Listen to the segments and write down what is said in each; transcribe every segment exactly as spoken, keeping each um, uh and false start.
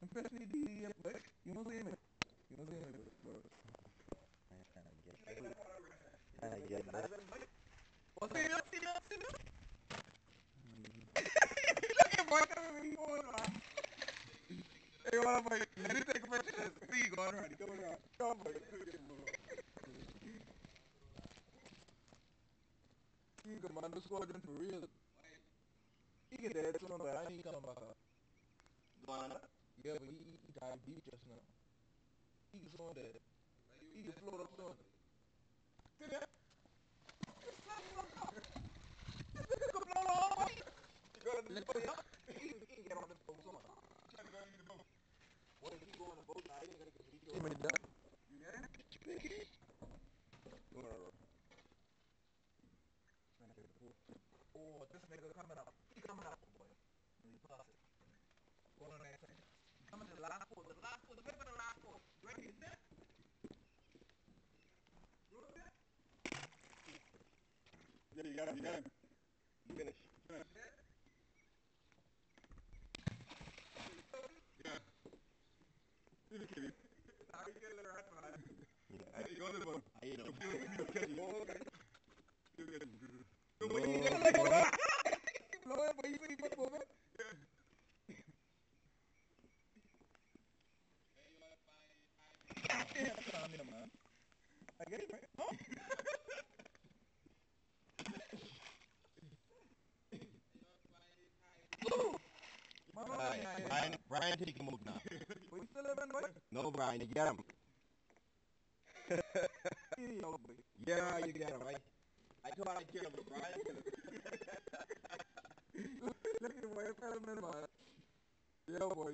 Especially the but you know see me. You know see me, bro. I get that. What's the name? See that? See that? Look at boy coming in going on. Hey, what boy? Let me take a picture. See you going around. Go around. Come boy. You can man the squadron for real. He get that soon, but I ain't coming back up. Gone up? Yeah, but he, he died deep just now. He can swim that. He can float up soon. See that? This nigga can float all the way. He can get on this boat soon. Try to go in the boat. What if he go on the boat now? He ain't gonna get the video. You got it? Whatever. Oh, this nigga coming up. He coming up, boy. He plus it. Go on that thing. Coming to the last four. The last four. The paper the last four. Ready? Set? You look at? Yeah, you got it. You got it. You finish. Yeah. You just kidding. How you get it right, man? Yeah. You go to the boat. I ate him. You catch him. You catch him. No, but you just like that. Blow it, but you see what's moving? Yeah. Yeah, that's what I mean, man. I get it, right? Huh? Brian, Brian, Brian, take him out now. We still living, boy? No, Brian, you get him. No, boy. Yeah, you get him, right? I thought I'd kill him, but Brian killed him. Look at the way it fell in the mud. Yeah, boy.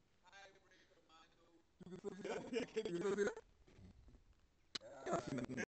You can still see that? You can still see that?